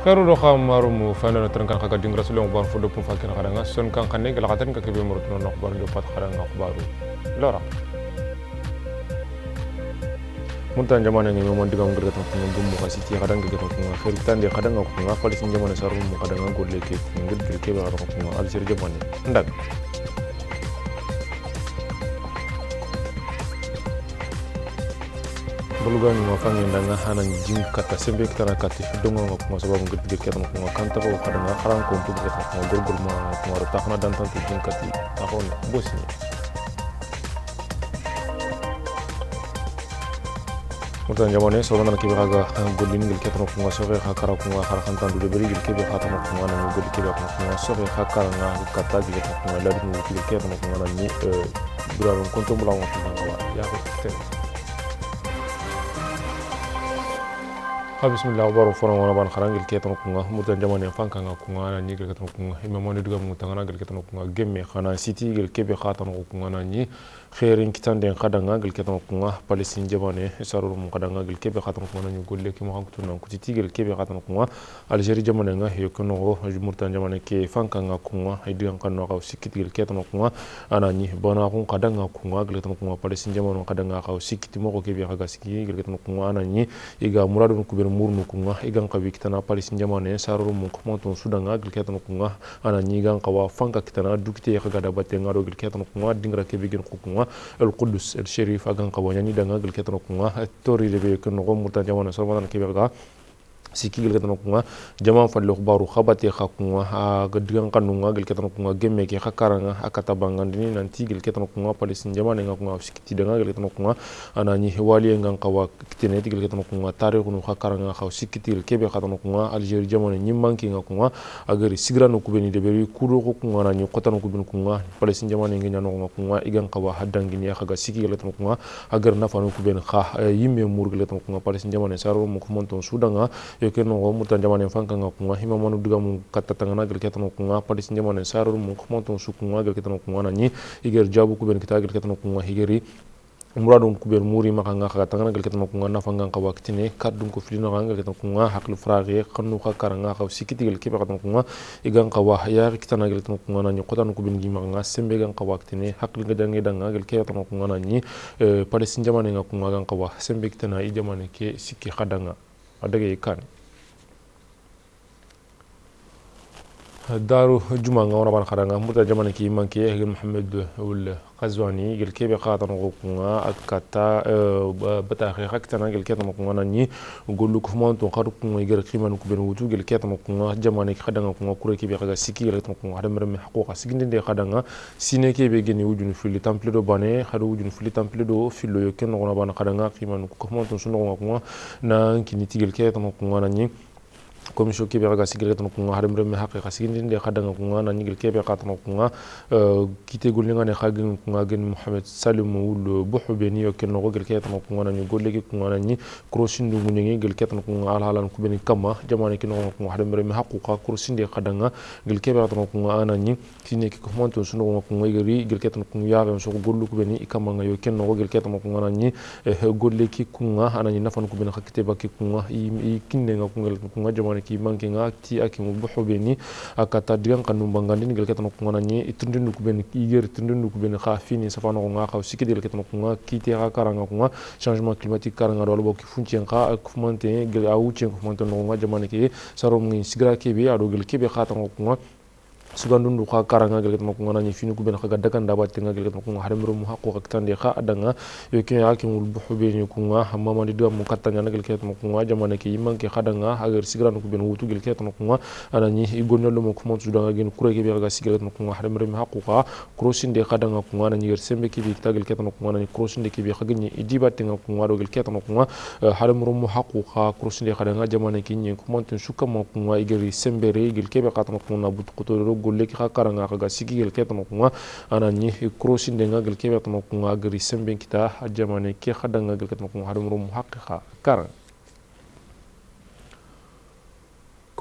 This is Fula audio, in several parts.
Karu do kham marumu fana trankan kaka dingra sulong bar fodo pun fakir kadanga son kan kanne gala katan ka kebe murutno nok bar do pat kadanga baru lora muntan jamana ngi mo digam ngi tan ko ngum mo kasiti kadanga ke tan ko fer tan de kadanga ko nga fali sin jamana sarum mo kadanga golle ke ngir gel ke ba ko ko al sir jamani ndak Bulugan mo fangi ndanga hanan jing kata sembe kitana kati dongo ko sababu ngir gel ke tan ko kanta ko kadanga kharan ko pu ke tan ko gorgol ma ko ro taxna dan tan jing kati taxon bosni Mutan jamane sobanan kibe kaga golin gel ketano ko sore hakara ko kharakan tan du beri gel kibe khatano ko ngana gel kibe ko sore hakara nga kata gel ko la du gel ketano ko ngana ni duraron konto mula ko ngana ya ko ten Bismillah baro fona wana ban kharangel ketano ko mutan jamane fanka nga ko ngana ni gel ketano ko imamani duga mu tangana gel ketano ko gemme khana city gel kibe khatano ko ngana ni khairin kitande khadanga gel ketano ko palestine jamane saruru mu khadanga gel kebe khatano ko nanu golle ki mo hakto nan ko titi gel kebe khatano ko algerie jamane nga yokono murtan jamane ke fanka nga ko haydigan kanno kaw sikit gel ketano ko anani bona ko khadanga ko gel ketano ko palestine jamane khadanga kaw sikiti mo ko kebe khaga sikki gel ketano ko anani iga muradun ko ber murnu ko igan qabi kitana palestine jamane saruru mu ko monton sudanga gel ketano ko anani igan qawa fanka kitana dukite khaga da batte ngaro gel ketano ko dingra kebe gen ko القدس الشريف أجن قوانين دعنا قل كتر نقوم التوري اللي بيكون نقوم مرتان جوانا سلمان كبيرة siki gel ketano ko jama fallo baru khabate khakuma gadgan kanunga gel ketano ko gemme ke khakaranga akata bangandini nanti gel ketano ko palestine jama nga ko sikiti danga gel ketano ko anani wali ngan qawa kitene gel ketano ko tarikh nu khakaranga khaw sikiti gel kebe khatano ko algerie jama ni manki nga ko agari sigrano ko beni de beri kudo ko anani qotano ko ben ko palestine jama ngi nyano ko igan qawa hadangini khaga siki gel ketano ko agar nafano ko ben kha yimme mur gel ketano ko palestine jama ne saro mo ko monton sudanga yoken no mutan jamane fanka nga ko hima manu duga mu katta tangana gel ketano ko palestine jamane sarur mu ko monton su ko gel ketano ko nani iger jabu ko ben kita gel ketano ko higeri muradun ko ber muri maka nga khaga tangana gel ketano ko nafa nga ka waktine kadum ko filino nga gel ketano ko haklu frage khanu khakara nga khaw sikiti gel kebe ketano ko igan ka wa ya kitana gel ketano ko nani qotanu ko ben gima nga sembe gan ka waktine haklu ga dangi danga gel kebe ketano ko nani palestine jamane nga ko gan ka wa sembe kitana i jamane ke sikki khadanga adage kan daru juma nga wana ban khadanga muta jamane ki manki gel Mohamed ul Qazwani gel kebe khatan ko nga akata bata khakhtana gel ketama ko nani gollu ko monto khadu ko gel khiman ko ben wutu gel ketama ko nga jamane khadanga ko kure kebe khaga siki gel ketama ko hadam rem haqiqa siginde khadanga sine kebe geni wujun fili temple do bane khadu wujun fili temple do filo yo ken ngona ban khadanga khiman ko monto sunu ko na kini tigel ketama ko nani commission kebe ga sigel tan ko harim rem haqiqa siginde khadanga ko na ngil kebe qatan ko kite gol nga ne khagin ko gen Mohamed Salim wul buhu beni yo ken no gel kebe tan ko na ñu golle ko na ni crossindu mu ngi gel ketan ko al halan ko beni kama jamane ki no ko harim rem haqiqa crossinde khadanga gel kebe tan ko ana ni sine ki ko monton sunu ko ngiri gel ketan ko yaare so gollu ko beni kama nga yo ken no gel ketan ko na ni golle ki ko ana ni nafan ko beni khakite bakki ko i kinne nga ko gel ko jamane ki manke nga ti akimu buhu beni akata digan kanu bangandin gel ketano ko ngani itundindu ko ben iger itundindu ko ben khafini safano nga khaw sikki gel ketano ko nga kiti ha karanga ko nga changement climatique karanga do bokki funci nga ko monte gel awuci ko monte no nga jamane ki sarom ngi sigra kebe ado gel kebe khatan ko nga sugandundu kha karanga gel ketano ko ngani fini ko ben khaga dagan da batte nga gel ketano ko harimru mu haqqo kaktande kha adanga yoke akimul buhu beni ko nga mama di do mu katanya gel ketano ko nga jamane ki manke khadanga agar sigran ko ben wutu gel ketano ko nga anani igonnalo mo ko montu danga gen kure ke be ga sigel ketano ko nga harimru mu haqqo ka krosinde khadanga ko nga nani ger sembe ki bi tagel ketano ko nga nani krosinde ki bi khagni idibatte nga ko nga do gel ketano ko nga harimru mu haqqo ka krosinde khadanga jamane ki nyi ko montu sukamo ko nga igeri sembere gel kebe katano ko na but ko golle ki kharanga ga sigi gel ketano ko anani crossing nga gel kebe katano ko agri sembe kita jamane ki khadanga gel ketano ko harum rum haqiqa kar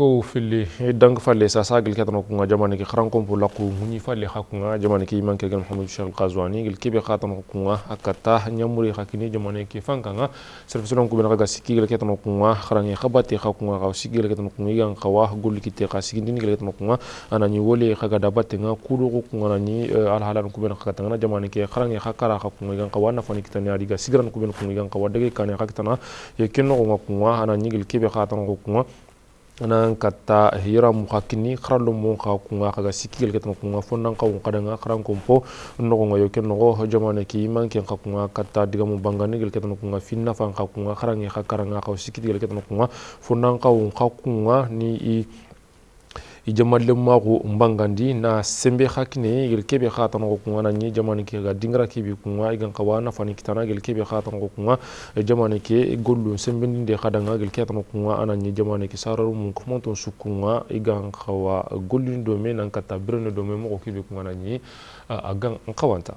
ko fili dang falle sa sagil ketano ko jamane ki kharankon po laqu muni falle hakunga jamane ki manke gal Mohamed Cheikh Qazwani gil kebe khatano ko akata nyamuri hakini jamane ki fankanga service lon ko ben raga sikki gil ketano ko kharangi khabati hakunga ga sikki gil ketano ko yan qawa gol kite ka sikki din gil ketano ko anani wole khaga dabate nga kudo ko ngani al halan ko ben khakata nga jamane ki kharangi khakara hakunga yan qawa na fani kitani adiga sigran ko ben ko yan qawa dege kane hakatana ye kenno ko anani gil kebe khatano ko anan kata hira muhakini kharalo mo ka kunga kaga sikil ketan kunga fonnan ka kadanga kharan kompo no ngo yoken no jamane ki manke ka kunga kata diga mo bangani gel ketan kunga finna fan ka kunga kharangi khakaranga ka sikil gel ketan kunga fonnan ka kunga ni i jamalle mago mbangandi na sembe hakine gel kebe khatan ko kunga ni jamane ke ga dingra kebe kunga igan kawana fani kitana gel kebe khatan ko kunga jamane ke gollu sembe ndinde khadanga gel ketan kunga anani jamane ke sararu mun ko monton sukunga igan kawa gollu do men nan kata birne do men mo kebe kunga ni agan kawanta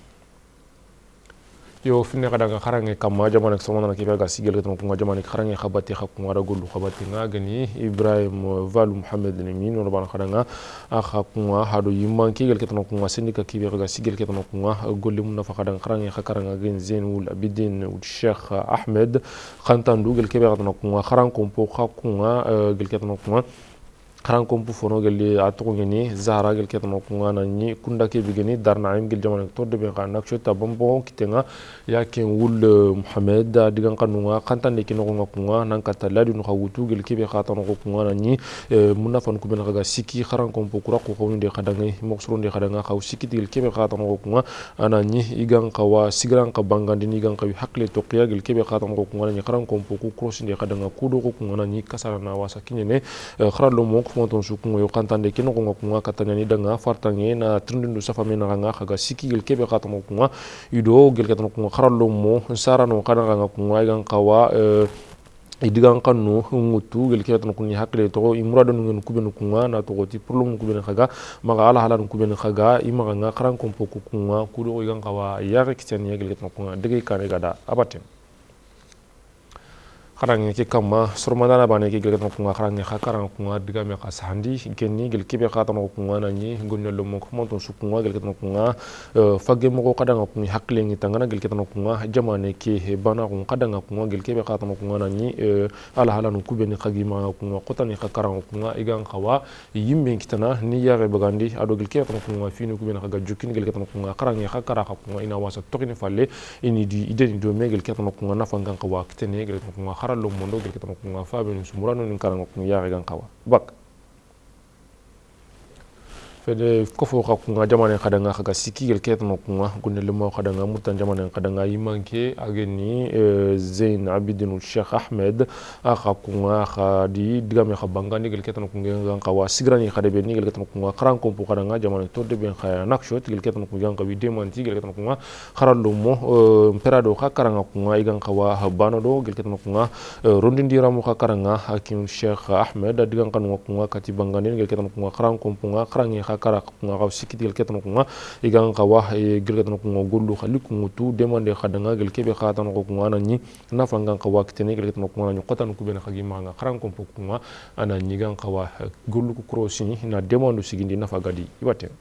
yo finne kadanga kharange kamma jamane ko somana ke ga sigel ketan kunga jamane kharange khabati khakuma ra gollu khabati nga gani Ibrahim Valu Muhammad Lamine no ban khadanga khakuma hado yimman ke gel ketan kunga sindika ke ga sigel ketan kunga gollu mun fa khadanga kharange khakaranga gen Zainul Abidin ul Sheikh Ahmed khantandu gel ke ga ketan kunga kharan kompo khakunga gel ketan kunga kharan kompu fono gel atoko ngeni zahra gel ketano kunga nani kunda ke bigeni darna im gel jamane to de be kan chota bombo kitenga ya ken wul Muhammad digan kanunga khantande ke no kunga nan kata ladi no khawutu gel ke be khatano kunga nani munna fan ku ben ga siki kharan kompu kura ko khawni de khadanga moksuro de khadanga khaw siki gel ke be khatano kunga anani igan kawa sigran ka bangandi ni gan kawi hakle to qiya gel ke be khatano kunga nani kharan kompu ku cross de khadanga kudo ko kunga nani kasara na wasa kinyene kharalo mo fonton sukungo yo kantande kino ko kunga katanya ni danga fartange na trindundu safame na nga khaga siki gel kebe khatamo kunga ido gel katamo kunga kharalo mo sarano kadanga nga kunga gan kawa idigan kanu ngutu gel kebe tan kunni hakle to imrado ngen kubenu kunga na to goti problem kubenu khaga maga ala halan kubenu khaga imaga nga kharan kompo kunga kudo gan kawa yare kitani gel katamo kunga dege kane gada abaten kharang ke kama surmandana bane ke gel kunga kharang khakarang kunga diga me khasandi kenni gel kebe khatano kunga nani gonnelo mo ko monton su kunga gel kunga fagge mo ko kadanga kunga hakle ngi tangana gel kunga jamane ke bana kun kadanga kunga gel kebe khatano kunga nani ala halanu kubeni khagima kunga qotani khakarang kunga igan khawa yimbe kitana ni yare bagandi ado gel kebe kunga finu kubeni khaga jukin gel kunga kharang khakara kunga ina wasa tokini falle ini di ideni do me gel kunga nafangan khawa kitene gel kunga lo mondo gel ketamo kunga fabe ni sumurano ni karanga kunga yaga gan kawa bak fede kofo kunga jamane khadanga khaga siki gel ketamo kunga gunne lemo khadanga mutan jamane khadanga yimanke ageni Zain Abidin Sheikh Ahmed akha kunga khadi digame khabanga ni gel ketamo kunga gan kawa sigrani khadebe ni gel ketamo kunga kharan kompo khadanga jamane to de ben khaya nakshot gel ketamo kunga gan kawi demanti gel ketamo kunga kharallo mo perado khakaranga kunga igan kawa habano do gel ketamo kunga rondindira mo khakaranga hakim Sheikh Ahmed digan kanu kunga katibanga ni gel ketamo kunga kharan kompo nga kharangi kara kunga gaw sikiti gel ketano kunga igan kawa gel ketano kunga gollu khaliku mutu demande khadanga gel kebe khatano kunga nani nafangan kawa kitene gel ketano kunga nani qotanu kubena khagima nga kharan kompo kunga anani gan kawa gollu ku crossini na demande sigindi nafagadi ibate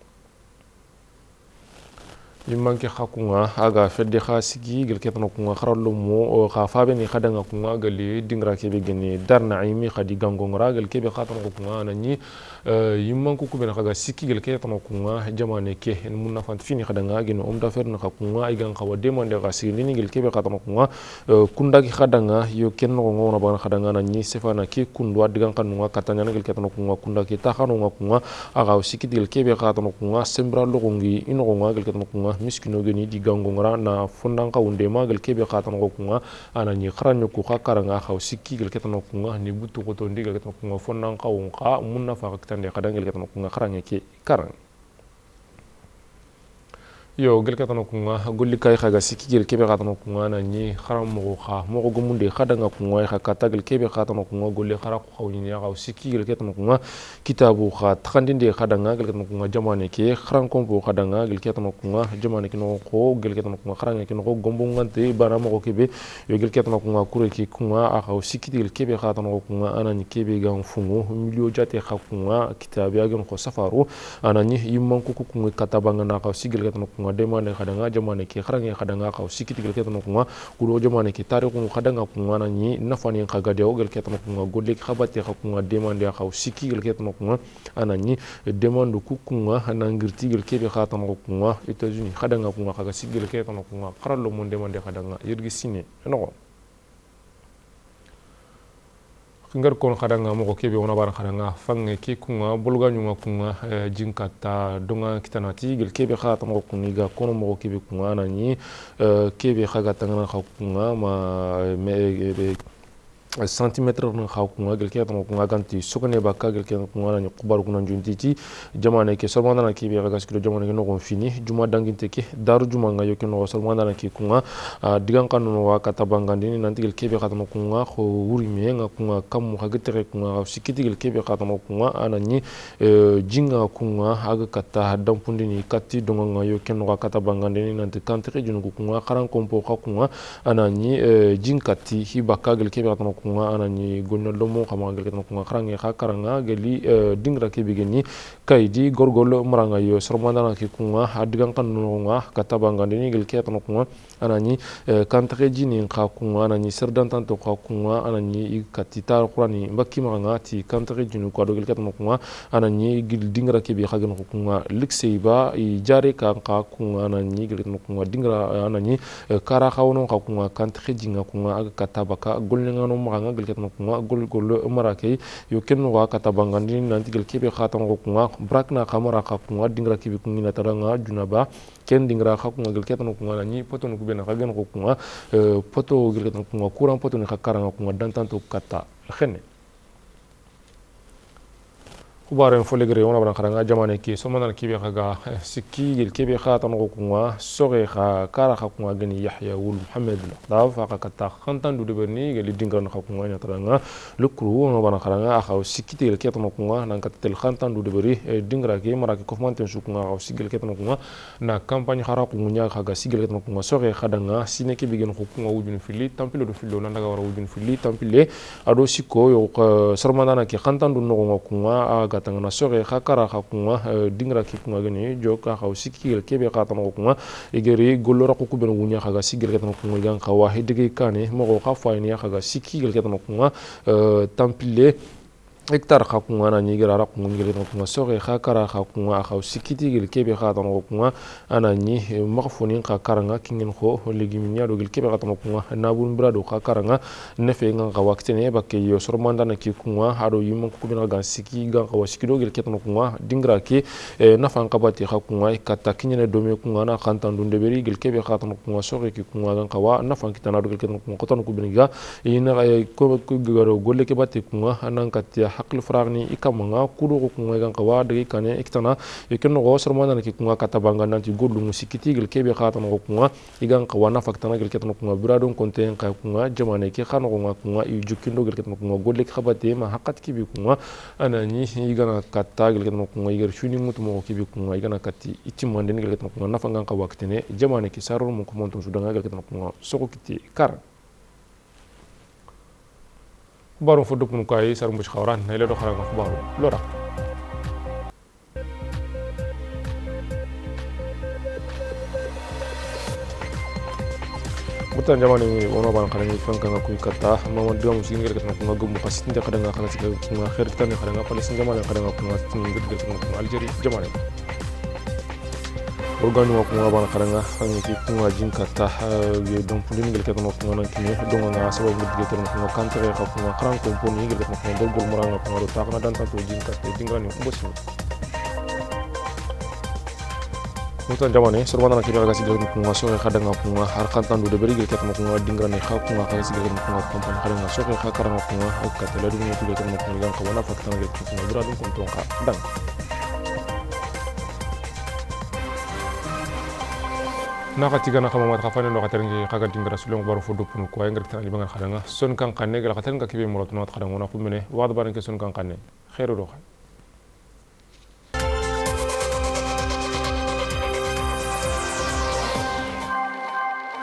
yimanke khakunga aga fedde khasigi gel ketano kunga kharallo mo kha fabe ni khadanga kunga gali dingra kebe geni darna imi khadi gangongra gel kebe khatano kunga nani yimmanku kubena khaga sikki gel ketano kunga jamane ke en munna fant fini khadanga geno om dafer na khakunga igan khawa demande khasigi ni gel kebe khatano kunga kunda ki khadanga yo kenno ngona ban khadanga nani sefana ke kundwa digan kanunga katanya gel ketano kunga kunda ki takhano kunga aga sikki gel kebe khatano kunga sembra logongi ino kunga gel ketano kunga miskino geni di gangongara na fondan ka wunde magal kebe khatan ko kunga anani kharanyo ku khakaranga khaw sikki gel ketano kunga ni butu ko to ndigal ketano kunga fondan ka wonqa munna fa kitande khadangel ketano kunga kharanye ke karang yo gel katana kunga golli kay khaga sikki gel kebe katana kunga na ni kharam mo kha mo go munde khada nga kunga kha kata gel kebe katana kunga golli khara ko khawni ya ga sikki gel katana kunga kitabu kha takhandinde khada nga gel katana kunga jamane ke kharan kombo khada nga gel katana kunga jamane ke no ko gel katana kunga kharanga ke no ko gombo ngante bana mo kebe yo gel katana kunga kure ki kunga akha sikki gel kebe katana kunga anani kebe ga mfumo milio jate kha kunga kitabu ya gen ko safaru anani yimman ko kunga katabanga na kha sigel katana demande khadanga jamane ke kharange khadanga khaw sikiti gel ketano kunga kudo jamane ke tariku khadanga kunga na ni nafani khaga de ogel ketano kunga golle khabate kunga demande khaw sikki gel ketano kunga anani demande ku kunga nangirti gel kebe khatano kunga États-Unis khadanga kunga khaga sigel ketano kunga kharalo mon demande khadanga yirgi sine no ngar kon khadanga mo ko kebe wona bar khadanga fange ki kunga bulga nyunga kunga jinkata donga kitanati gel kebe khata mo kuniga kono mo kebe kunga nani kebe khaga tangana kunga ma centimètre na khawkunga gel ke tan kunga ganti sukane bakka gel ke kunga na kubar kuna juntiti jamane ke solmanda na ki be ga skilo jamane ke no gon fini juma danginte ke daru juma nga yo ke no solmanda na ki kunga digan kanu no wa kata bangandi ni nanti gel ke be khata kunga kho wuri me nga kunga kam ha getere kunga sikiti gel ke be khata kunga anani jinga kunga aga kata dampundi ni katti donga nga yo ke no kata bangandi ni nanti kantere junu kunga kharan kompo kunga anani jinkati hibaka gel ke be khata kunga anani gonna lomo khama gel ketno kunga kharange kha karanga geli dingra ke bigeni kaydi gorgol maranga yo sormandana ki kunga hadigan kanno nga katabanga ni gel ketno kunga anani kantre jini kha kunga anani serdan tanto kha kunga anani katita qurani mbakki maranga ti kantre jinu ko do gel ketno kunga anani gil dingra ke bi khagen kunga likseiba i jare ka kha kunga anani gel ketno kunga dingra anani kara khawno kha kunga kantre jinga kunga aga katabaka golnga no nga gel ketno kunga gol marake yo kenno wa katabanga ni nanti gel kebe khatan ko kunga brakna khamara kha kunga dingra kibi kunga taranga junaba ken dingra kha kunga gel ketno kunga ni poto no kubena kha gen ko kunga poto gel ketno kunga kuran poto ni kha karanga kunga dantanto kata khene kubaren folegre wona bana kharanga jamane ki somana kibe khaga sikki gel kebe khatan ko kunga soge kha kara kha kunga gani yahya wul muhammad da fa kata khantan du deberni gel dingran kha kunga nya taranga lukru wona bana kharanga kha sikki gel ketno kunga nan katel khantan du deberi dingra ke mara ke kofmanten su kunga kha sigel ketno kunga na campagne khara kunga khaga sigel ketno kunga soge khadanga sine ke bigen ko kunga wujun fili tampilo do filo nan daga wara wujun fili tampile ado sikko yo sarmandana ke khantan du no kunga tangana sore khakara khakunga dingra ki kunga gani joka khaw sikki kebe khatan kunga igeri golora ko kubena wunya khaga sigel ketan kunga gan khawa hidigi kane mo kha fayni khaga sikki ketan kunga tampile hectare khakunga na nyigira ra kunga ngire kunga sore khakara khakunga khaw sikiti gel kebe khatan kunga anani maghfoni khakaranga kingen kho legiminya do gel kebe khatan kunga nabun brado khakaranga nefe nga waktene bakke yo sormanda na ki kunga hado yimon ko bina gan siki gan khaw sikido gel ketan kunga dingra ki nafan qabati khakunga kata kinyene dome kunga na khantan dunde beri gel kebe khatan kunga sore ki kunga gan khawa nafan kitana do gel ketan kunga koton ko biniga ina ko garo golle ke batte kunga anan katia hakil fragni ikamanga kudo ko ngai gan kawa de kane iktana ikenno go sormana ki kunga katabanga nanti godlu musikiti gel kebe khatan ko kunga igan kawa na faktana gel ketan kunga buradon konten ka kunga jamane ke khano ko kunga i jukindo gel ketan kunga golle khabate ma hakat ki bi kunga anani igana katta gel ketan kunga igar shuni mutumo ki bi kunga igana katti itimande gel ketan kunga nafanga ka waktene jamane ki sarol mo ko monton sudanga gel ketan kunga soko kiti kar baro fo dopun ko ay sar mbuj khawran nay le do xara ko baro lora butan jamani wono ban xara ni fanka nga kuy kata mama dum ci ngir kat nga gum xasit ndi xada nga xala ci nga xer tan xada nga palestine jamani xada nga ko nga ci ngir gat nga algerie jamani organu ko nga ban xara nga xani ci nga jinkata donc ndi ngir kat nga nan ki do nga sawa ngir gat nga kantere ko nga xran ko pon ngir gat nga gol gol moranga ko do taxna dan tanto jinkata dingrani ko bosni mutan jamane sormana ki raga sigel ko nga so xada nga ko nga har kantan do beri gel kat ko nga dingrani xa ko nga xali sigel ko nga compagnie xada nga so xa karanga ko nga ak katela du nga tugal ko nga ko wana faktan gel ko nga dura dum ko ton xa dang na ka tigana kama mata khafane no khatar ngi khaga tingra sulong baro fodo pun ko ngar tan libangal khadanga son kan kanne gal khatar nga kibe murot not khadanga na kumene wad baran ke son kan kanne khairu do